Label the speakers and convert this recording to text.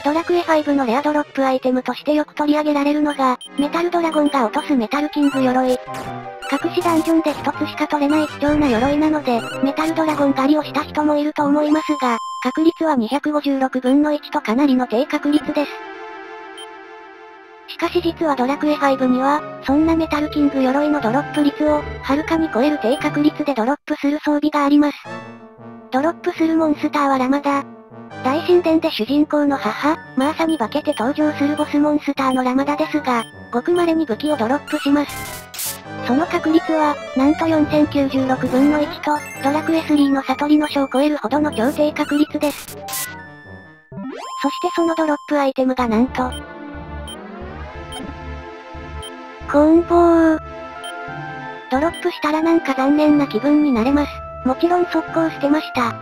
Speaker 1: ドラクエ5のレアドロップアイテムとしてよく取り上げられるのが、メタルドラゴンが落とすメタルキング鎧。隠しダンジョンで一つしか取れない貴重な鎧なので、メタルドラゴン狩りをした人もいると思いますが、確率は256分の1とかなりの低確率です。しかし実はドラクエ5には、そんなメタルキング鎧のドロップ率を、はるかに超える低確率でドロップする装備があります。ドロップするモンスターはラマダ。大神殿で主人公の母、マーサに化けて登場するボスモンスターのラマダですが、ごく稀に武器をドロップします。その確率は、なんと4096分の1と、ドラクエ3の悟りの書を超えるほどの超低確率です。そしてそのドロップアイテムがなんと、コーンボー。ドロップしたらなんか残念な気分になれます。もちろん速攻捨てました。